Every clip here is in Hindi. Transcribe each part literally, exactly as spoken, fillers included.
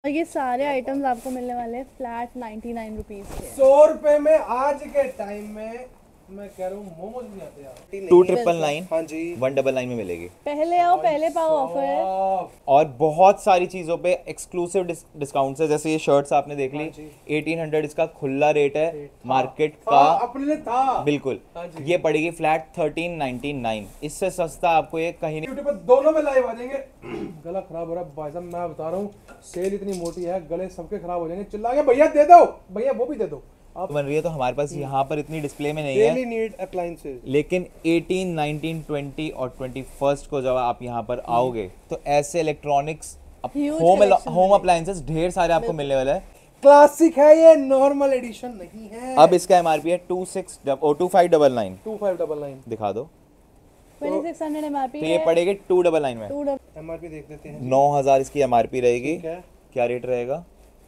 और ये सारे आइटम्स आपको मिलने वाले हैं फ्लैट नाइन्टी नाइन रुपीज के। सौ रुपए में आज के टाइम में मैं कह रहा हूँ मोमोज नहीं आते यार। टू ट्रिपल नाइन हाँ जी, वन डबल नाइन में मिलेगी। पहले आओ पहले पाओ ऑफर है। और बहुत सारी चीजों पे एक्सक्लूसिव डिस्काउंट्स है। जैसे ये शर्ट्स आपने देख ली, हाँ एटीन हंड्रेड इसका खुला रेट है मार्केट का। हाँ, अपने लिए था बिल्कुल। हाँ जी। ये पड़ेगी फ्लैट थर्टीन नाइनटी नाइन। इससे सस्ता आपको ये कहीं नहीं। यूट्यूब पर दोनों में लाइव आ जाएंगे। गला खराब हो रहा है भाई साहब, मैं बता रहा हूँ सेल इतनी मोटी है, गले सबके खराब हो जाएंगे। चिल्ला के भैया दे दो, भैया वो भी दे दो। आप बन रही है तो हमारे पास यहाँ पर इतनी डिस्प्ले में नहीं है, डेली नीड अप्लायंसेस। लेकिन एटीन, नाइनटीन, ट्वेंटी और ट्वेंटी फर्स्ट को जब आप यहाँ पर आओगे तो ऐसे इलेक्ट्रॉनिक्स होम होम अप्लायंसेस ढेर सारे आपको मिलने वाले हैं। क्लासिक है ये, नॉर्मल एडिशन नहीं है। अब इसका एमआरपी है two six two five double nine. Two five double nine दिखा दो। ट्वेंटी सिक्स हंड्रेड एमआरपी तो ये पड़ेगी टू डबल नाइन में। एमआरपी देख लेते हैं। नौ हजार इसकी एमआरपी रहेगी। ठीक है। क्या रेट रहेगा?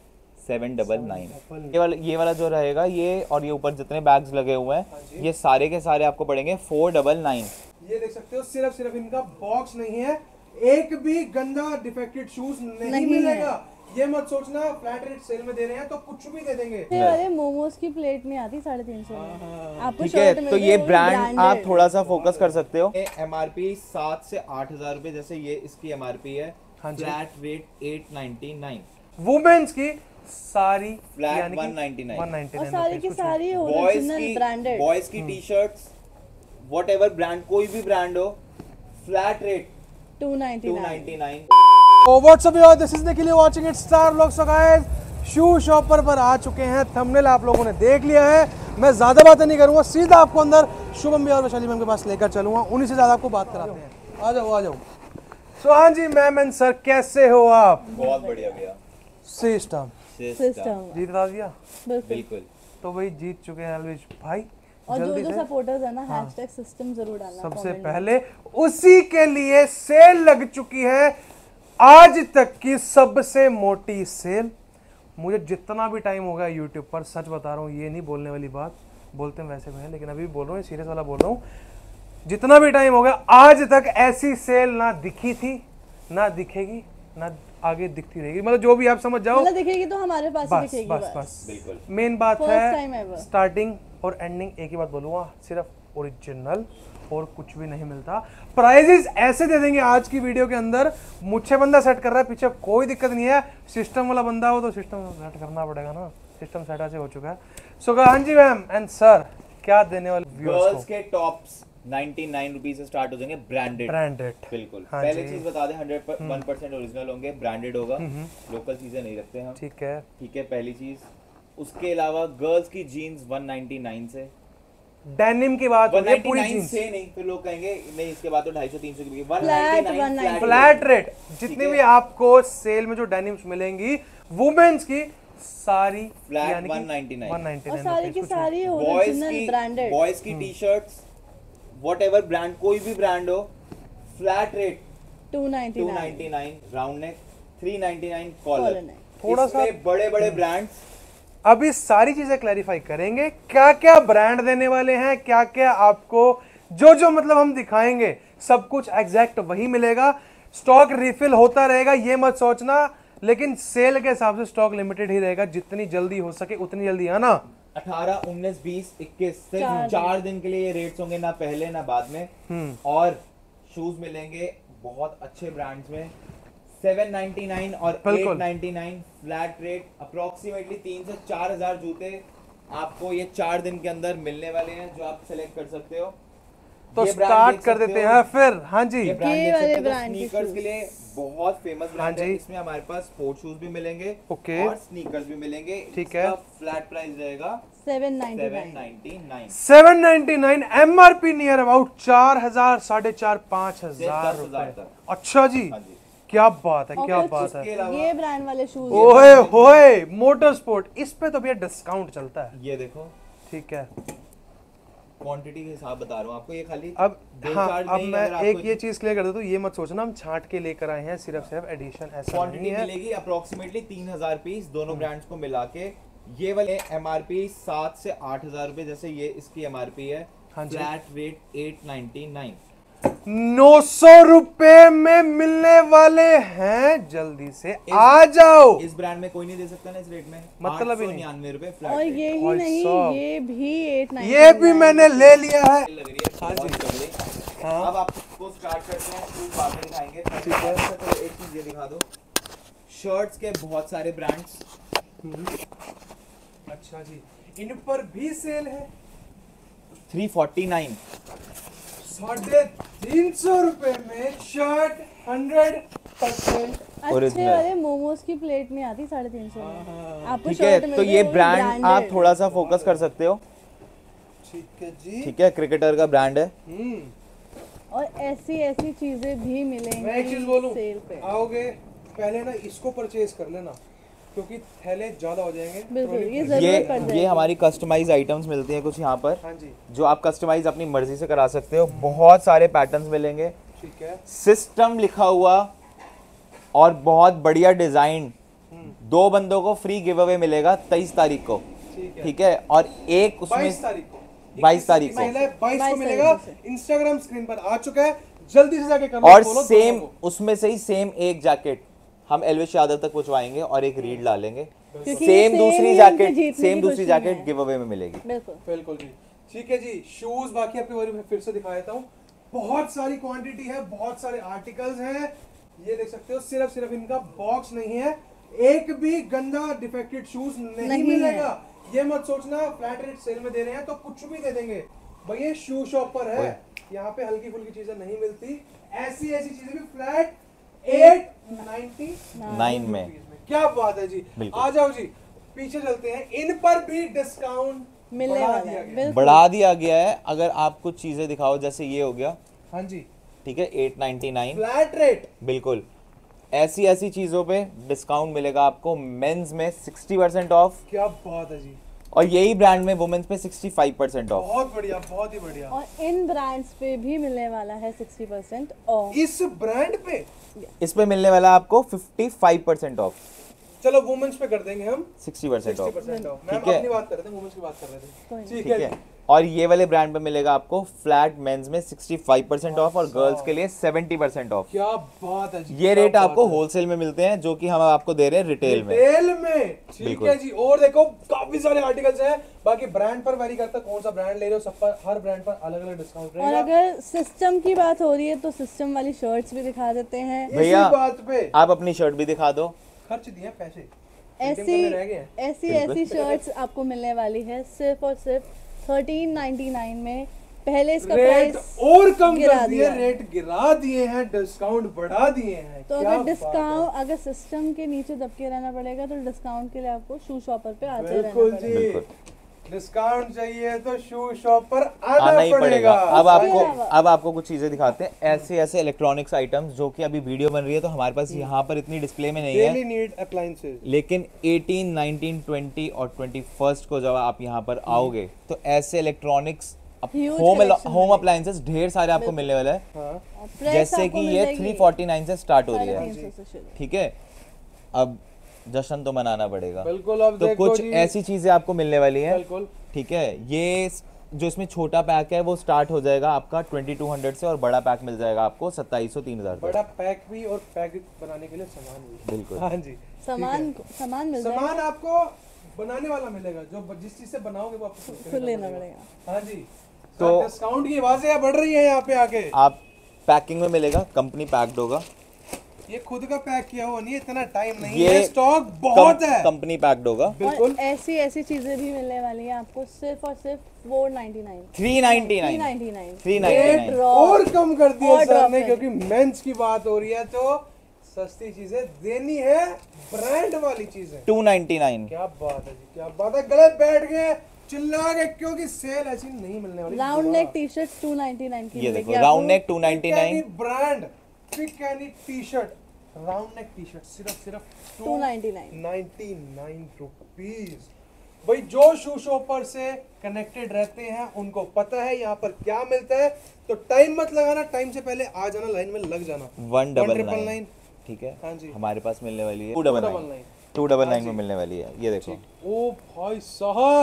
Seven double nine. ये वाला ये वाला जो रहेगा ये, और ये ऊपर जितने बैग्स लगे हुए हैं ये सारे के सारे आपको पड़ेंगे फोर डबल नाइन। ये देख सकते हो, सिर्फ सिर्फ इनका बॉक्स नहीं है, एक भी गंदा डिफेक्टेड शूज नहीं, नहीं मिलेगा। ये मत सोचना फ्लैट रेट सेल में दे रहे हैं तो कुछ भी दे देंगे। अरे मोमोज की प्लेट नहीं आती साढ़े तीन सौ में आपको। ठीक है, तो ये ब्रांड आप थोड़ा सा फोकस कर सकते हो। एमआरपी सात से आठ हजार रुपए, जैसे ये इसकी एमआरपी है। Flat rate eight ninety nine. Women's की सारी फ्लैट वन नाइनटी नाइन। और सारी की सारी बॉयज ओरिजिनल की ब्रांडेड। बॉयज की टी शर्ट्स व्हाटएवर ब्रांड, कोई भी ब्रांड हो, flat rate two ninety two nine. Ninety nine. So what's up y'all, this is Nikhil watching it Star Vlogs। So guys, shoe shopper पर आ चुके हैं, थंबनेल आप लोगों ने देख लिया है। मैं ज्यादा बातें नहीं करूंगा, सीधा आपको अंदर शुभम भैया और वैशाली मैम के पास लेकर चलूंगा, उन्हीं से ज्यादा आपको बात कराते हैं। आ जाओ आ जाओ। सो हाँ जी मैम एंड सर, कैसे हो आप? बहुत बढ़िया भैया। सिस्टम सिस्टम जीत बता दिया बिल्कुल। तो वही जीत चुके हैं अलविश भाई। और जो जल्दी जो से सपोर्टर्स है ना, हैशटैग सिस्टम जरूर डालना सबसे comment में। पहले उसी के लिए सेल लग चुकी है, आज तक की सबसे मोटी सेल। मुझे जितना भी टाइम हो गया यूट्यूब पर, सच बता रहा हूँ, ये नहीं बोलने वाली बात, बोलते हैं वैसे में, लेकिन अभी बोल रहा हूँ, सीरियस वाला बोल रहा हूँ। जितना भी टाइम हो गया आज तक ऐसी सेल ना दिखी थी, ना दिखेगी, ना आगे दिखती रहेगी। मतलब जो भी आप समझ जाओ, मतलब दिखेगी तो हमारे पास ही बस दिखेगी बस बस। बस बिल्कुल। मेन बात First time है ever। स्टार्टिंग और एंडिंग एक ही बात बोलूंगा, सिर्फ ओरिजिनल और कुछ भी नहीं मिलता। प्राइजेस ऐसे दे देंगे आज की वीडियो के अंदर। मुझे बंदा सेट कर रहा है पीछे, कोई दिक्कत नहीं है। सिस्टम वाला बंदा हो तो सिस्टम सेट करना पड़ेगा ना, सिस्टम सेट ऐसे हो चुका है। सो so, हाँ जी मैम एंड सर, क्या देने वाले व्यूअर्स को? गर्ल्स के टॉप्स नाइनटी नाइन रुपीस से स्टार्ट हो जाएंगे, ब्रांडेड। ब्रांडेड बिल्कुल। हाँ पहले जी। चीज बता दें, हंड्रेड वन परसेंट ओरिजिनल होंगे, ब्रांडेड होगा, लोकल चीजें नहीं रखते हम। ठीक है ठीक है, पहली चीज। उसके अलावा गर्ल्स की जीन्स वन नाइनटी नाइन से। डेनिम की बात हो रही है, पूरी वन नाइनटी नाइन जींस से नहीं, फिर लोग कहेंगे नहीं इसके बाद तो ढाई सौ तीन सौ की। Flat flat rate. जितनी भी आपको सेल में जो डेनिम्स मिलेंगी वुमेन्स की, सारी flat one ninety nine. One ninety और नाइन सारी की सारी बॉयज ओरिजिनल की ब्रांडेड। बॉयज की टी शर्ट्स व्हाटएवर ब्रांड, कोई भी ब्रांड हो, flat rate two ninety two nine. Ninety nine round neck, three ninety nine Collar collar. neck। थोड़ा सा बड़े बड़े ब्रांड्स। अभी सारी चीजें क्लैरिफाई करेंगे, क्या क्या ब्रांड देने वाले हैं, क्या क्या आपको जो जो मतलब हम दिखाएंगे सब कुछ एग्जैक्ट वही मिलेगा। स्टॉक रिफिल होता रहेगा, ये मत सोचना, लेकिन सेल के हिसाब से स्टॉक लिमिटेड ही रहेगा। जितनी जल्दी हो सके उतनी जल्दी आना। अठारह, उन्नीस, बीस, इक्कीस, सिर्फ चार चार दिन के लिए ये रेट्स होंगे, ना पहले ना बाद में। और शूज मिलेंगे बहुत अच्छे ब्रांड्स में, सेवन नाइनटी नाइन और eight ninety nine flat rate. Approximately तीन से चार हजार जूते आपको ये चार दिन के अंदर मिलने वाले हैं, जो आप सेलेक्ट कर सकते हो। तो स्टार्ट कर देते हैं फिर। हाँ जी, ये ब्रांड ये देख वाले सकते हो, ब्रांड के स्नीकर्स shoes। के लिए बहुत फेमस ब्रांड हाँ है। जी। इसमें हमारे पास स्पोर्ट शूज भी मिलेंगे, ओके। और स्नीकर्स भी मिलेंगे। ठीक है। इसका फ्लैट प्राइस रहेगा seven ninety seven nine. Ninety nine. Seven ninety nine MRP near about चार हजार साढ़े चार पाँच हजार दस हजार रुपए। तक। अच्छा जी, हाँ जी। क्या बात है, और क्या फिर बात उसके है। अलावा ये ब्रांड वाले शूज। ओए होए, मोटर स्पोर्ट, इस पे तो भैया डिस्काउंट चलता है। ये देखो, ठीक है। क्वांटिटी के हिसाब बता रहा हूँ आपको। ये खाली अब दो हाँ, चार अब नहीं, मैं अगर आपको एक ये चीज क्लियर कर देता हूँ, ये मत सोचना हम छांट के लेकर आए हैं, सिर्फ सिर्फ एडिशन ऐसा क्वांटिटी नहीं है। मिलेगी अप्रोक्सीमेटली तीन हजार पीस, दोनों ब्रांड्स को मिला के। ये वाले एमआरपी सात से आठ हजार रुपए, जैसे ये इसकी एमआरपी है। हाँ जी। Flat rate eight ninety nine. नौ सौ रुपए में मिलने वाले हैं, जल्दी से आ जाओ। इस ब्रांड में कोई नहीं दे सकता ना इस रेट में, मतलब ही नहीं। निन्यानवे रुपए और फ्लैट ये ही भाई नहीं, साहब। ये भी एट नाइन ये भी मैंने ले लिया है। लग रही है। हाँ जी। हाँ। अब आपको स्टार्ट करते हैं, शूज बाद में दिखाएंगे। ठीक है। तो एक चीज ये दिखा दो, शर्ट्स के बहुत सारे ब्रांड्स। अच्छा जी, इन पर भी सेल है। थ्री फोर्टी नाइन साढ़े तीन सौ रुपए में शर्ट हंड्रेड परसेंट। अच्छे Original। वाले मोमोज की प्लेट नहीं आती साढ़े तीन सौ में, आपको ठीक है, शर्ट तो ये ब्रांड आप थोड़ा सा फोकस कर सकते हो। ठीक है जी। ठीक है, क्रिकेटर का ब्रांड है। हम्म। और ऐसी ऐसी चीजें भी मिलेंगी। मैं एक चीज बोलूं, सेल पे। आओगे पहले ना इसको परचेज कर लेना, क्योंकि थैले ज्यादा हो जाएंगे। बिल्कुल, ये ये जरूरत पड़ जाएगी। ये हमारी कस्टमाइज आइटम्स मिलती हैं कुछ यहाँ पर, हाँ जी, जो आप कस्टमाइज अपनी मर्जी से करा सकते हो। बहुत सारे पैटर्न्स मिलेंगे, ठीक है। सिस्टम लिखा हुआ और बहुत बढ़िया डिजाइन। दो बंदों को फ्री गिव अवे मिलेगा तेईस तारीख को। ठीक है। ठीक है, और एक उसमें बाईस तारीख को बाईस तारीख को। बाईस को बाईस मिलेगा। तारीख से। इंस्टाग्राम स्क्रीन पर आ चुका है, जल्दी से जाके कर लो और follow सेम दोनों को। उसमें से ही सेम एक जैकेट हम एलविश यादव तक पहुंचवाएंगे और एक रीड ला लेंगे। क्योंकि ये सेम same दूसरी ही उनके जैकेट जीतने सेम की दूसरी खुशी में जैकेट है। गिव अवे में मिलेगी। बिल्कुल। बिल्कुल जी। ठीक है जी, शूज बाकी आपके बारे में फिर से दिखा देता हूँ। बहुत सारी क्वांटिटी है, बहुत सारे आर्टिकल्स हैं। ये देख सकते हो, सिर्फ सिर्फ इनका बॉक्स नहीं है, एक भी गंदा डिफेक्टेड शूज नहीं, नहीं मिलेगा। ये मत सोचना फ्लैट रेट सेल में दे रहे हैं तो कुछ भी दे देंगे। भाई ये शू शॉप पर है, यहाँ पे हल्की फुल्की चीजें नहीं मिलती। ऐसी ऐसी चीजें भी फ्लैट एट नाइनटी नाइन में। क्या बात है जी। बिल्कुल। आ जाओ जी, पीछे चलते हैं। इन पर भी डिस्काउंट मिलने बढ़ा वाला दिया है, गया। बिल्कुल। बढ़ा दिया गया है। अगर आप कुछ चीजें दिखाओ, जैसे ये हो गया, हाँ जी, ठीक है, eight ninety nine flat rate. बिल्कुल। ऐसी ऐसी चीजों पे डिस्काउंट मिलेगा आपको। मेंस में सिक्सटी परसेंट ऑफ, क्या बात है जी, और यही ब्रांड में वुमेन्स पे सिक्सटी फाइव परसेंट ऑफ। बहुत बढ़िया, बहुत ही बढ़िया। और इन ब्रांड्स पे भी मिलने वाला है सिक्सटी परसेंट ऑफ। इस ब्रांड पे इस पे मिलने वाला आपको फिफ्टी फाइव परसेंट ऑफ, चलो वुमेन्स पे कर देंगे हम sixty percent sixty off. Percent off. Ma'am ठीक है। अपनी बात कर रहे थे, वुमेन्स की बात कर रहे कोई थे। नहीं। ठीक ठीक है। है, और ये वाले ब्रांड पे मिलेगा आपको फ्लैट मेंस में सिक्सटी फाइव परसेंट ऑफ और गर्ल्स के लिए सेवेंटी परसेंट ऑफ। क्या बात है जी, ये क्या रेट बात आपको है। होलसेल में मिलते हैं, जो कि हम आपको दे रहे हैं रिटेल में। रिटेल में। ठीक बिल्कुल। है जी। और देखो काफी सारे आर्टिकल्स हैं, बाकी ब्रांड पर वेरी करता है कौन सा ब्रांड ले रहे हो, सब पर हर ब्रांड पर अलग अलग डिस्काउंट और रहेगा। अगर सिस्टम की बात हो रही है तो सिस्टम वाली शर्ट्स भी दिखा देते हैं। इसी भैया, बात पे आप अपनी शर्ट भी दिखा दो। खर्च दिए पैसे, ऐसी करने रह गए हैं। ऐसी बिल्कुल। ऐसी शर्ट्स आपको मिलने वाली है सिर्फ और सिर्फ थर्टीन नाइनटी नाइन में। पहले इसका रेट प्राइस और कम गिरा कर दिए, दिया। रेट गिरा दिए हैं, डिस्काउंट बढ़ा दिए हैं। तो क्या अगर बात है। डिस्काउंट अगर सिस्टम के नीचे दबके रहना पड़ेगा तो डिस्काउंट के लिए आपको शू शॉपर पे आते रहना बिल्कुल पड़ेगा। जी, बिल्कुल। डिस्काउंट चाहिए तो शू शॉप पर आना, आना ही पड़ेगा। अब उसके आपको अलावा- अब आपको कुछ चीजें दिखाते हैं, ऐसे ऐसे इलेक्ट्रॉनिक्स आइटम्स जो कि अभी वीडियो बन रही है तो हमारे पास यहाँ पर इतनी डिस्प्ले में नहीं डेली है, नीड अप्लायंसेस। लेकिन एटीन, नाइनटीन, ट्वेंटी और ट्वेंटी फर्स्ट को जब आप यहाँ पर आओगे तो ऐसे electronics Huge home collection home है। अप्लायंसेस ढेर सारे आपको मिलने वाले हैं। हाँ, और press जैसे आपको कि मिल ये जाएगी थ्री फोर्टी नाइन से स्टार्ट हो रही साढ़े है। तीन सौ से शुरू। ठीक है, अब जश्न तो मनाना पड़ेगा। बिल्कुल। अब तो देखो कुछ जी, ऐसी चीजें आपको मिलने वाली हैं। बिल्कुल। ठीक है, ये जो इसमें छोटा पैक है वो स्टार्ट हो जाएगा आपका ट्वेंटी टू हंड्रेड से, और बड़ा पैक मिल जाएगा आपको सत्ताईस सौ तीन हजार बड़ा पैक भी और पैक बनाने के लिए सामान भी। बिल्कुल। हाँ जी, सामान सामान मिल जाएगा, सामान आपको बनाने वाला मिलेगा, जो जिस चीज से बनाओगे वो आपको खुद खुद लेना पड़ेगा। पड़ेगा। हाँ जी। तो- तो डिस्काउंट की आवाजें बढ़ रही है यहाँ पे आके। आप पैकिंग में मिलेगा, कंपनी पैक्ड होगा। ये खुद का पैक किया हुआ नहीं है, इतना टाइम नहीं ये है, स्टॉक बहुत है। कंपनी पैक्ड होगा। बिल्कुल। और ऐसी ऐसी चीजें भी मिलने वाली हैं आपको सिर्फ और सिर्फ four ninety nine three ninety three nine ninety nine three rate ninety nine drop। और कम कर दिया और सर drop ने, है। क्योंकि मेंस की बात हो रही है तो सस्ती चीजें देनी है, ब्रांड वाली चीजें। टू नाइनटी नाइन क्या बात है जी, क्या बात है। गलत बैठ गए चिल्ला के, क्योंकि सेल ऐसी नहीं मिलने वाली। Round neck T shirt two ninety nine की ये मिलेगी देखो, राउंड आपको। Neck two ninety nine brand pick any T shirt, round neck T shirt सिर्फ सिर्फ two ninety nine ninety nine rupees. भाई जो शू शॉपर से कनेक्टेड रहते हैं उनको पता है यहाँ पर क्या मिलता है, तो टाइम मत लगाना, टाइम से पहले आ जाना, लाइन में लग जाना। One double triple nine nine. ठीक है, हाँ जी। हमारे पास मिलने वाली है two double double nine nine. Two double हाँ नाइन जी। में मिलने वाली है। ये देखो, ओ भाई साहब,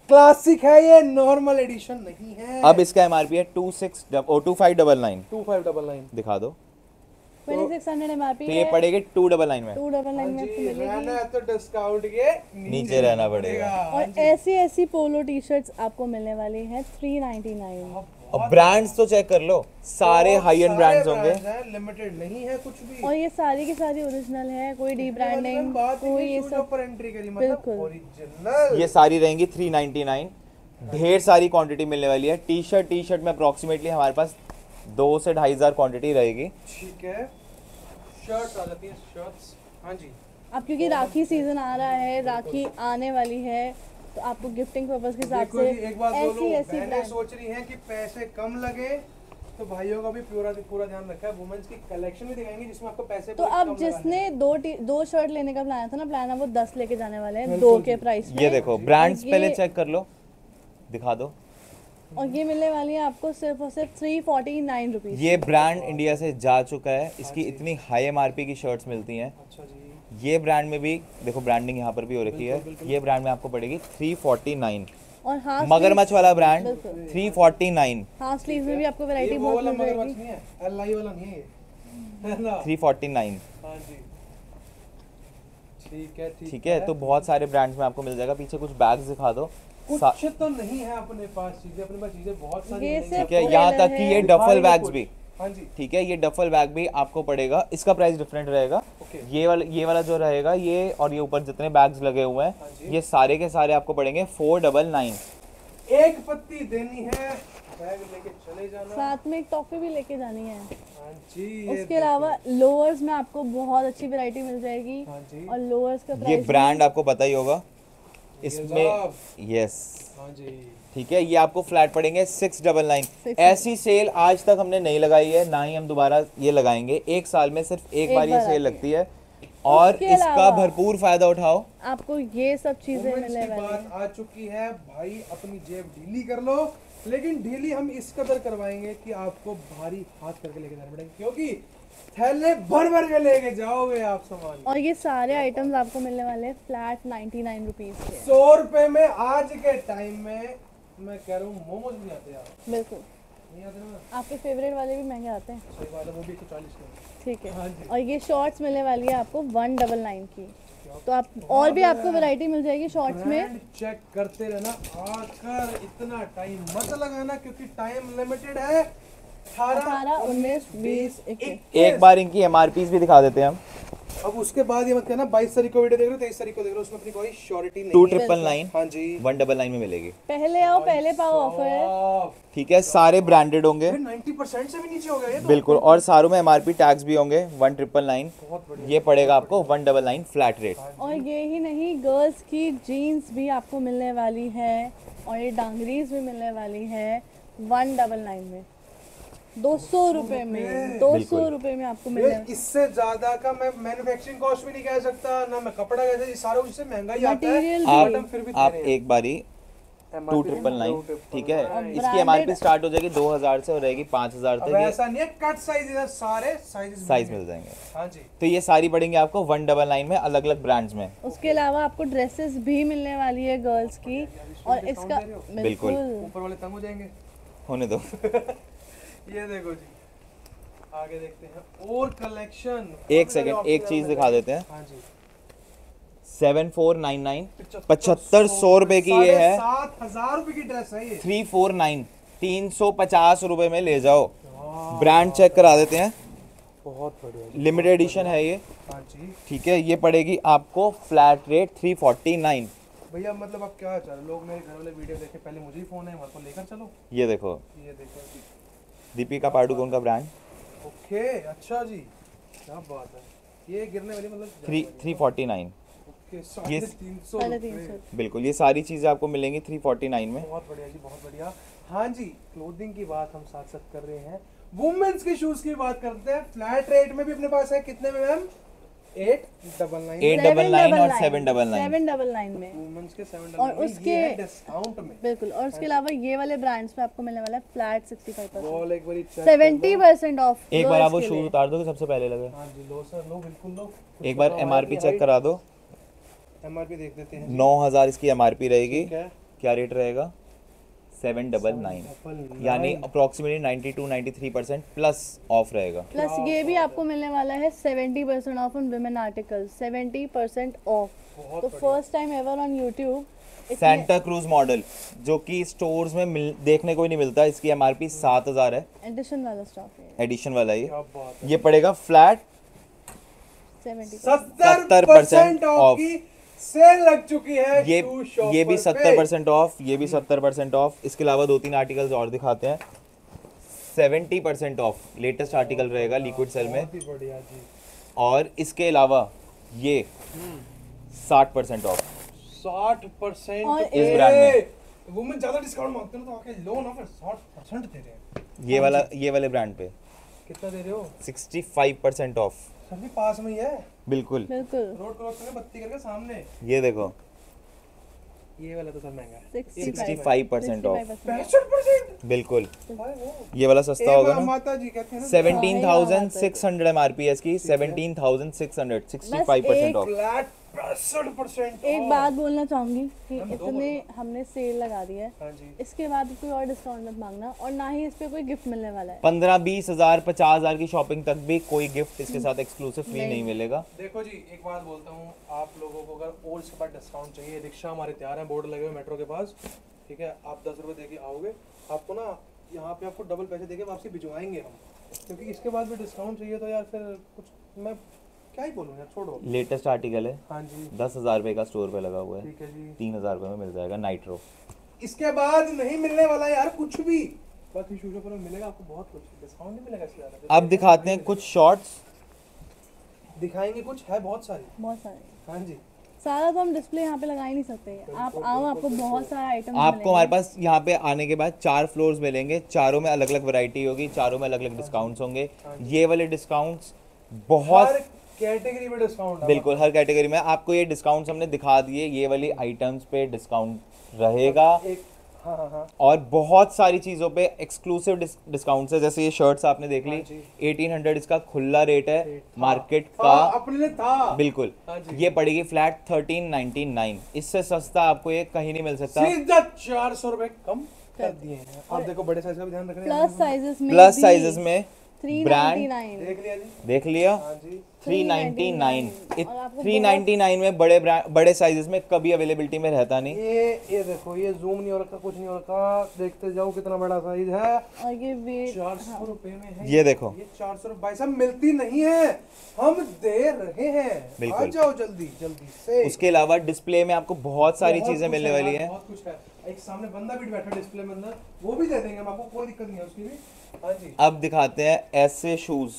क्लासिक है ये, नॉर्मल एडिशन नहीं है। अब इसका एमआरपी है two six O two five double nine. Two five double nine दिखा दो। छब्बीस सौ एमआरपी तो ये पड़ेगी टू डबल नाइन में। टू डबल नाइन में आपको मिलेगी। रहना है तो डिस्काउंट के नीचे रहना पड़ेगा। और ऐसी ऐसी पोलो टी शर्ट्स आपको मिलने वाली हैं थ्री नाइनटी नाइन। और ब्रांड्स तो चेक कर लो, सारे हाई एंड ब्रांड्स होंगे, लिमिटेड नहीं है कुछ भी। और ये सारी की सारी ओरिजिनल है, कोई डी ब्रांडिंग कोई ये सब पर एंट्री करी, मतलब बिल्कुल। ओरिजिनल। ये सारी रहेंगी थ्री नाइन्टी नाइन। ढेर सारी क्वांटिटी मिलने वाली है। टी शर्ट टी शर्ट में अप्रोक्सीमेटली हमारे पास दो से ढाई हजार क्वांटिटी रहेगी। ठीक है, शर्ट्स आ जाती हैं, शर्ट्स। हाँ जी, अब क्योंकि राखी सीजन आ रहा है, राखी आने वाली है, तो आपको गिफ्टिंग पर्पस के हिसाब देखो से जी, एक बात ऐसी बोलो, ऐसी बहनें ब्रांड। सोच रही हैं कि पैसे कम लगे, तो भाइयों का भी पूरा पूरा ध्यान रखा है। वुमेन्स की कलेक्शन भी दिखाएंगे जिसमें आपको पैसे तो पूरे अब कम जिसने दो टी, दो शर्ट लेने का प्लान था ना, प्लान है वो दस लेके जाने वाले हैं दो के प्राइस में। ये देखो ब्रांड्स ये- पहले चेक कर लो, दिखा दो। और ये मिलने वाली है आपको सिर्फ और सिर्फ थ्री फोर्टी नाइन रुपीज। ये ब्रांड इंडिया से जा चुका है, इसकी इतनी हाई एमआरपी की शर्ट्स मिलती हैं। अच्छा जी, ये ब्रांड में भी देखो, ब्रांडिंग यहाँ पर भी हो रखी है। ये ब्रांड में आपको पड़ेगी थ्री फोर्टी नाइन। और हाँ मगरमच्छ वाला ब्रांड बिल्कुल। Three forty nine. Half sleeve में भी आपको वैरायटी ये वो बहुत वाला मिल मगरमच्छ जाएगी। नहीं है, एल आई वाला नहीं है ये, है ना? Three forty nine. हाँ जी, ठीक है, ठीक है, तो बहुत सारे ब्रांड्स में आपको मिल जाएगा। पीछे कुछ बैग्स दिखा दो। सा- कुछ तो नहीं है अपने पास चीजें, अपने पास चीजें बहुत सारी ये मिलेंगी। सिर्फ ठीक है, यहाँ तक कि ये डफल दिखाएंगे बैग्स कुछ। भी। हाँ जी, ठीक है, ये डफल बैग भी आपको पड़ेगा, इसका प्राइस डिफरेंट रहेगा। ओके। ये वाला ये वाला जो रहेगा, ये और ये ऊपर जितने बैग्स लगे हुए हाँ हैं, जी। ये सारे के सारे आपको पड़ेंगे फोर डबल नाइन। एक पत्ती देनी है, बैग लेके चले जाना। साथ में एक टॉफी भी लेके जानी है। हाँ जी, ये उसके अलावा लोअर्स में आपको बहुत अच्छी वैरायटी मिल जाएगी। हाँ जी। और लोअर्स का ये प्राइस ब्रांड आपको पता ही होगा ये इसमें। साहब। यस, हाँ जी, ठीक है, ये आपको फ्लैट पड़ेंगे सिक्स डबल नाइन। Six ऐसी सेल आज तक हमने नहीं लगाई है, ना ही हम दोबारा ये लगाएंगे। एक साल में सिर्फ एक एक बार ये बार सेल आती है। लगती है, और उसके इसका अलावा- भरपूर फायदा उठाओ। आपको ये सब चीजें वुमेन्स मिलने की वाली बात हैं। आ चुकी है भाई, अपनी जेब ढीली कर लो, लेकिन ढीली हम इस कदर करवाएंगे कि आपको भारी हाथ करके लेके जाने पड़ेंगे, क्योंकि थैले भर भर के लेके जाओगे आप सामान। और ये सारे आइटम्स आपको मिलने वाले हैं फ्लैट नाइन्टी नाइन रुपीज के। सौ रुपए में आज के टाइम में मैं कह रहा हूँ मोमोज नहीं आते यार, बिल्कुल, नहीं आते ना, आपके फेवरेट वाले भी महंगे आते हैं। सही बात है, वो भी एक सौ चालीस के। ठीक हाँ है, जी। और ये शॉर्ट्स मिलने वाली है आपको वन डबल नाइन की। तो आप और भी आपको वैरायटी मिल जाएगी शॉर्ट्स में। ब्रांड चेक करते रहना, आकर इतना टाइम मत लगाना, क्योंकि टाइम लिमिटेड है। अठारह उन्नीस बीस इक्कीस। एक बार इनकी एमआरपी भी दिखा देते हैं हम। अब उसके बाद ये मत कहना बाईस तारीख को वीडियो देख रहे हो, तेईस तारीख को देख रहे हो, उसमें अपनी कोई श्योरिटी नहीं टू है। ट्रिपल नाइन हाँ जी, वन डबल नाइन में मिलेगी। पहले आओ पहले पाओ ऑफर है। आप ठीक है, सारे ब्रांडेड होंगे फिर नब्बे परसेंट से भी नीचे हो गया ये तो। बिल्कुल, और सारों में एमआरपी टैग्स भी होंगे वन ट्रिपल नाइन। बहुत बढ़िया। ये पड़ेगा आपको one double nine flat rate. और ये ही नहीं, गर्ल्स की जीन्स भी आपको मिलने वाली है, और ये डांगरीज भी मिलने वाली है वन डबल नाइन में, दो सौ रुपए में, दो सौ रुपए में आपको मिलने ये इससे ज्यादा का मैं मैन्युफैक्चरिंग कॉस्ट भी नहीं कह सकता, ना मैं कपड़ा कह सकता, ये सारा कुछ इससे महंगा ही आता है। Material बट हम आप फिर भी आप दे रहे हैं। एक बारी टू ट्रिपल नाइन, ठीक है, इसकी branded- एमआरपी स्टार्ट हो जाएगी दो हजार से और रहेगी पाँच हजार अब तक। ये ऐसा नहीं है, कट साइज इधर सारे साइज साइज मिल जाएंगे। हाँ जी, तो ये सारी पड़ेंगी आपको वन डबल नाइन में, अलग अलग ब्रांड्स में। उसके अलावा आपको ड्रेसेस भी मिलने वाली है गर्ल्स की, और इसका बिल्कुल। बिल्कुल ऊपर वाले तंग हो जाएंगे। होने दो। ये देखो जी, आगे देखते हैं और कलेक्शन। एक सेकंड, एक चीज दिखा देते हैं। हाँ जी, सेवन फोर नाइन नाइन, पचहत्तर सौ रुपए की ये है। सात हजार रुपए की ड्रेस है ये। थ्री फोर नाइन, तीन सौ पचास रुपए में ले जाओ। ब्रांड चेक करा देते हैं, बहुत बढ़िया जी। लिमिटेड एडिशन है ये। हाँ जी ठीक है, ये पड़ेगी आपको flat rate three forty nine. भैया, मतलब आप क्या चाह रहे हो? लोग मेरे घर वाले वीडियो देखे, पहले मुझे ही फोन है, हमारे को लेकर चलो। ये देखो, ये देखो जी, दीपिका पाडुकोण का ब्रांड, ओके, अच्छा जी, क्या बात है। ये गिरने वाली मतलब three three forty nine. Okay, साढ़े ये- तीन सौ साढ़े तीन रुपए। सौ। बिल्कुल, ये सारी चीजें आपको मिलेंगी थ्री फोर्टी नाइन में। बहुत बढ़िया जी, बहुत बढ़िया। हाँ जी, क्लोथिंग की बात हम साथ साथ कर रहे हैं, वुमेन्स के शूज की बात करते हैं। फ्लैट रेट में भी अपने पास है, कितने में ma'am? Eight double nine. Eight double nine और seven double nine. Seven double nine में वुमेन्स के सेवन और डबल उसके- डिस्काउंट में। बिल्कुल। और उसके अलावा ये वाले ब्रांड्स पे आपको मिलने वाला है फ्लैट सिक्सटी फाइव परसेंट, बॉल एक बारी check सेवेंटी परसेंट ऑफ। एक बार आप वो शूज उतार दो कि सबसे पहले लगे। हाँ जी, लो सर, लो, बिल्कुल लो। एक बार एमआरपी चेक करा दो। एमआरपी देख देते हैं। नौ हजार इसकी एमआरपी रहेगी। ठीक है, क्या रेट रहेगा? सेवन डबल नाइन, यानी approximately ninety two ninety three percent plus off रहेगा। प्लस ये भी आपको मिलने वाला है seventy percent off on women article, seventy percent off. तो first time ever on YouTube Santa Cruz model जो कि स्टोर्स में मिल, देखने को ही नहीं मिलता। इसकी एमआरपी सात हजार है, एडिशन वाला स्टॉक है, एडिशन वाला ये ये पड़ेगा फ्लैट सेवेंटी सत्तर परसेंट ऑफ की सेल लग चुकी है। ये शू शॉपर ये भी पे। सत्तर परसेंट ऑफ, ये भी सत्तर परसेंट ऑफ। इसके अलावा दो तीन आर्टिकल्स और दिखाते हैं। Seventy percent off latest article रहेगा लिक्विड सेल में। बहुत ही बढ़िया जी। और इसके अलावा ये साठ परसेंट ऑफ साठ परसेंट और इस ब्रांड में। वो में ज्यादा डिस्काउंट मांगते हो तो आके लो ना, फिर साठ परसेंट दे रहे हैं। ये वाला ये वाले ब्रांड पे कितना दे रहे हो? Sixty five percent off. Sir भी पास में ही है, बिल्कुल, बिल्कुल रोड क्रॉस करके बत्ती करके सामने। ये देखो ये वाला तो सर महंगा है, सिक्सटी फाइव परसेंट ऑफ। पैंसठ परसेंट। बिल्कुल, भाई वो ये वाला सस्ता होगा ना। माता जी कहते हैं ना seventeen thousand six hundred MRP है इसकी, seventeen thousand six hundred, sixty five percent off. Flat पैंसठ परसेंट। एक बात बोलना चाहूंगी कि इतने हमने सेल लगा दी है, हाँ जी। इसके बाद कोई और डिस्काउंट मत मांगना, और ना ही इस पे कोई गिफ्ट मिलने वाला है। पंद्रह बीस हजार पचास हजार की शॉपिंग तक भी कोई गिफ्ट इसके साथ एक्सक्लूसिव फ्री नहीं मिलेगा। देखो जी, एक बात बोलता हूँ, आप लोगों को अगर और इसके बाद डिस्काउंट चाहिए, रिक्शा हमारे तैयार है, बोर्ड लगे हुए मेट्रो के पास, ठीक है। आप दस रुपए देके आओगे, आपको ना यहाँ पे आपको डबल पैसे देके वापसी भिजवाएंगे हम, क्योंकि इसके बाद भी डिस्काउंट चाहिए तो यार फिर कुछ मैं क्या ही बोलूँ यार, छोड़ो। लेटेस्ट आर्टिकल है, हाँ जी, दस हजार रुपए का स्टोर पे लगा हुआ है, ठीक है जी। तीन हजार रुपए में मिल जाएगा नाइट्रो। इसके बाद नहीं मिलने वाला यार कुछ भी, बाकी शूजों पर मिलेगा आपको बहुत कुछ, डिस्काउंट नहीं मिलेगा इससे ज्यादा। अब दिखाते हैं कुछ शॉर्ट्स, दिखाएंगे, कुछ है बहुत सारी। बहुत सारे, हाँ जी, सारा तो हम डिस्प्ले यहाँ पे लगा ही नहीं सकते। आप आओ, आपको बहुत सारा आइटम आपको हमारे पास यहाँ पे आने के बाद चार फ्लोर्स मिलेंगे, चारों में अलग अलग वैरायटी होगी, चारों में अलग अलग डिस्काउंट्स होंगे। ये वाले डिस्काउंट्स बहुत कैटेगरी में डिस्काउंट, बिल्कुल हर कैटेगरी में आपको ये डिस्काउंट्स हमने दिखा दिए। ये वाली आइटम्स पे डिस्काउंट रहेगा, एक हाँ हाँ हाँ और बहुत सारी चीजों पे एक्सक्लूसिव डिस्काउंट्स है। जैसे ये शर्ट्स आपने देख ली, हाँ जी। एटीन हंड्रेड इसका खुल्ला रेट है था। मार्केट था, का, अपने लिए था बिल्कुल। हाँ जी। ये पड़ेगी फ्लैट थर्टीन नाइनटी नाइन, इससे सस्ता आपको ये कहीं नहीं मिल सकता। सीधा चार सौ रुपए कम कर दिए हैं। आप देखो बड़े साइज का भी ध्यान रखना है। प्लस साइजेस में प्लस साइजेस में थ्री ब्रांड नाइन्टी नाइन, देख लिया जी, देख लिया, हाँ जी। Three ninety nine. और आपको थ्री नाइन्टी नाइन में बड़े ब्रांड बड़े साइजेस में कभी अवेलेबिलिटी में रहता नहीं। ये ये देखो, ये जूम नहीं हो रखा, कुछ नहीं हो रखा, देखते जाओ कितना बड़ा साइज है। और ये वेट चार सौ रुपए में है ये देखो, ये चार सौ रुपए भाई साहब मिलती नहीं है, हम दे रहे हैं। बिल्कुल। आ जाओ जल्दी जल्दी से। उसके अलावा डिस्प्ले में आपको बहुत सारी बहुत चीजें कुछ मिलने है वाली यार, हैं। बहुत कुछ है। एक सामने बंदा भी बैठा डिस्प्ले में अंदर, वो भी दे देंगे हम आपको, कोई दिक्कत नहीं है उसकी भी। हाँ जी, अब दिखाते हैं ऐसे शूज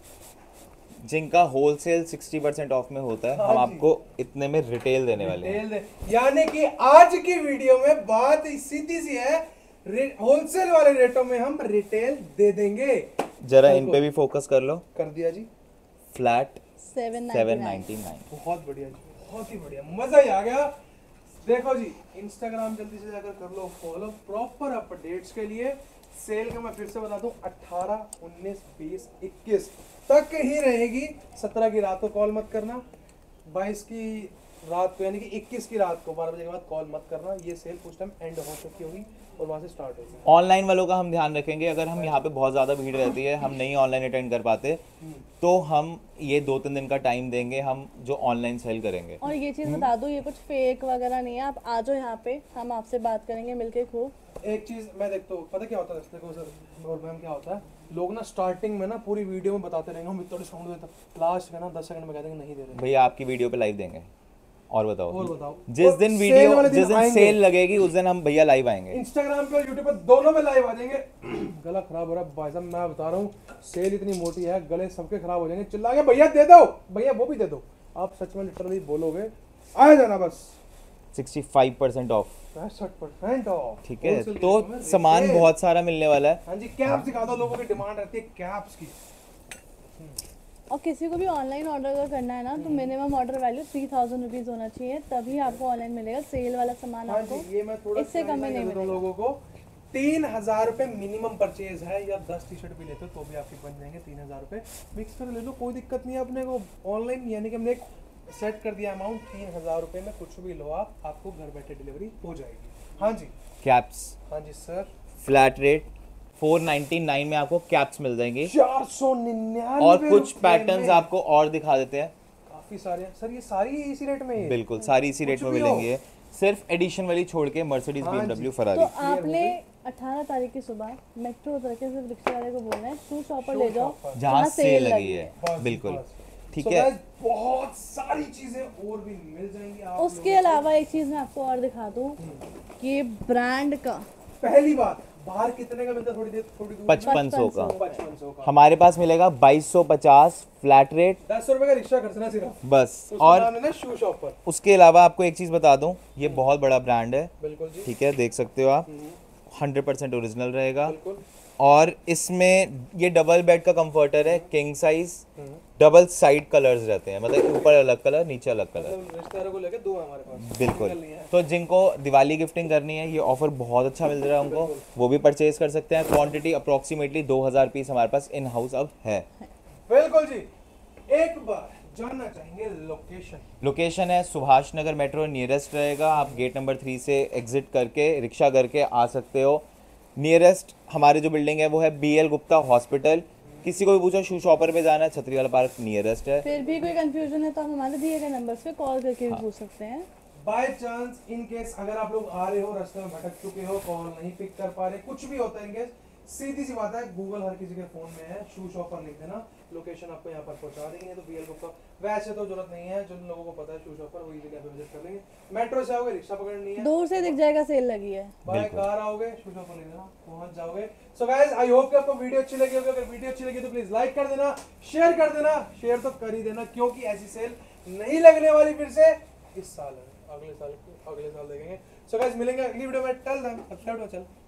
जिनका होलसेल सिक्सटी परसेंट ऑफ में होता है, हाँ हम जी। आपको इतने में रिटेल देने वाले हैं। रिटेल दे- यानी कि आज की वीडियो में बात सीधी सी है, होलसेल वाले रेटों में हम रिटेल दे देंगे। जरा इन पे भी फोकस कर लो, कर दिया जी, flat seven seven ninety ninety nine. बहुत बढ़िया जी, बहुत ही बढ़िया, मजा ही आ गया। देखो जी, इंस्टाग्राम जल्दी से जाकर कर लो फॉलो प्रॉपर अपडेट्स के लिए। सेल का मैं फिर से बता दूं, अठारह, उन्नीस, बीस, इक्कीस तक ही रहेगी। सत्रह की रात को कॉल मत करना, बाईस की रात को यानी कि इक्कीस की रात को बारह बजे के बाद कॉल मत करना। ये सेल कुछ टाइम एंड हो चुकी होगी और वहां से स्टार्ट होगी। ऑनलाइन वालों का हम ध्यान रखेंगे, अगर हम यहाँ पे बहुत ज़्यादा भीड़ रहती है, हम नहीं ऑनलाइन अटेंड कर पाते, तो हम ये दो तीन दिन का टाइम देंगे, हम जो ऑनलाइन सेल करेंगे। और ये चीज बता दो, ये कुछ फेक वगैरह नहीं है। आप आ जाओ यहाँ पे, हम आपसे बात करेंगे मिलके खूब। एक चीज मैं देखता हूँ, पता क्या होता है, देखो सर और मैम क्या होता है, लोग ना स्टार्टिंग में ना पूरी वीडियो में बताते रहेंगे हम इतना डिस्काउंट देते हैं, लास्ट में ना दस सेकंड में कह देंगे नहीं दे रहे। भैया आपकी वीडियो पे लाइव देंगे। और बताओ, और बताओ, जिस और दिन सेल वीडियो वाले दिन जिस दिन आएंगे। सेल लगेगी उस दिन हम भैया लाइव आएंगे। इंस्टाग्राम पे और यूट्यूब पे दोनों पे लाइव आ जाएंगे। गला खराब हो रहा है भाई साहब, मैं बता रहा हूँ, सेल इतनी मोटी है, गले सबके खराब हो जाएंगे। चिल्ला के भैया दे दो, भैया वो भी दे दो। आप सच में लिटरली बोलोगे, आ जाना बस। सिक्सटी फाइव परसेंट ऑफ, पैंसठ परसेंट ऑफ, ठीक है। तो सामान बहुत सारा मिलने वाला है। हाँ जी, कैप्स दिखा दो, लोगों की डिमांड रहती है कैप्स की। और किसी को भी ऑनलाइन ऑर्डर अगर करना है ना, तो minimum order value three thousand rupees होना चाहिए, तभी आपको ऑनलाइन मिलेगा। सेल वाला सामान हाँ आपको जी, ये मैं थोड़ा इससे कम ही नहीं clarify कर देता हूँ लोगों को। तीन हजार रुपए मिनिमम परचेज है, या दस टी शर्ट भी लेते हो तो भी आपके बन जाएंगे तीन हजार रुपए। मिक्स कर ले लो, कोई दिक्कत नहीं है अपने को। ऑनलाइन यानी कि हमने एक सेट कर दिया अमाउंट, तीन हजार रुपए में कुछ भी लो आप, आपको घर बैठे डिलीवरी हो जाएगी। हाँ जी, कैप्स हाँ जी sir, flat rate four ninety nine में आपको कैप्स मिल जाएंगी चार सौ निन्यानवे और कुछ पैटर्न्स आपको और दिखा देते हैं। काफी सारे हैं सर, ये सारी इसी रेट में ही है? बिल्कुल सारी इसी रेट में कुछ भी हो। मिलेंगे, सिर्फ एडिशन वाली छोड़ के मर्सिडीज हाँ बीएमडब्ल्यू जी। तो फरारी। आपने अठारह तारीख की सुबह मेट्रो उतर के सिर्फ रिक्शा वाले को बोलना है शू शॉपर ले जाओ जहाँ सेल लगी है, बस, बिल्कुल बस। ठीक So है। guys, बहुत सारी चीजें और भी मिल जाएंगी आप उसके लोगों को। अलावा एक चीज मैं आपको और दिखा दूं कि ब्रांड का पहली बात, बाहर कितने का मिलता है? थोड़ी देर थोड़ी दूर पचपन सौ का पचपन सौ का, हमारे पास मिलेगा बाईस सौ पचास फ्लैट रेट दस सौ रुपए का रिक्शा खर्चना सिर्फ। बस। उसका और नाम है ना शू शॉपर। उसके अलावा आपको एक चीज़ बता दूं, ये बहुत बड़ा ब्रांड है, बिल्कुल जी, ठीक है, देख सकते हो आप, हंड्रेड परसेंट ओरिजिनल रहेगा। बिल्कुल। और इसमें ये डबल बेड का कंफर्टर है, king size, double side colours रहते हैं, मतलब ऊपर अलग कलर नीचे अलग कलर, मतलब रिश्तेदारों को लेके दो है हमारे पास, बिल्कुल। सिंगल नहीं है। तो जिनको दिवाली गिफ्टिंग करनी है, ये ऑफर बहुत अच्छा मिल रहा है उनको, वो भी परचेज कर सकते हैं। क्वांटिटी अप्रोक्सीमेटली दो हज़ार पीस हमारे पास इन हाउस अब है। बिल्कुल जी। एक बार जानना चाहेंगे लोकेशन। लोकेशन है सुभाष नगर मेट्रो, नियरेस्ट रहेगा। आप गेट नंबर थ्री से एग्जिट करके रिक्शा करके आ सकते हो। नियरेस्ट हमारी जो बिल्डिंग है वो है बी एल गुप्ता हॉस्पिटल। किसी को भी पूछो शू शॉपर पे जाना है, छतरी वाला पार्क नियरेस्ट है। फिर भी कोई कंफ्यूजन है तो आप हमारे दिए गए नंबर्स पे कॉल करके भी पूछ सकते हैं। बाय चांस इन केस अगर आप लोग आ रहे हो, रास्ते में भटक चुके हो, कॉल नहीं पिक कर पा रहे, कुछ भी होता है इन केस, सीधी सी बात है, गूगल हर किसी के फोन में है, शू शॉपर लिख देना, लोकेशन आपको यहाँ पर पहुंचा देंगे। तो बीएल गुप्ता वैसे तो जरूरत नहीं है, जिन लोगों को पता है शू शॉपर वही जगह पे विजिट कर लेंगे। मेट्रो से आओगे रिक्शा पकड़नी है, दूर से दिख जाएगा सेल लगी है। बाय कार आओगे शू शॉपर ले लेना, पहुंच जाओगे। सो गाइस आई होप कि आपको वीडियो अच्छी लगी होगी। अगर वीडियो अच्छी लगी तो प्लीज लाइक कर देना, शेयर कर देना, शेयर तो कर ही देना, क्योंकि ऐसी सेल नहीं लगने वाली फिर से इस साल है, अगले साल अगले साल देखेंगे। सो गाइस मिलेंगे अगली वीडियो में, टेल देम सब्सक्राइब चल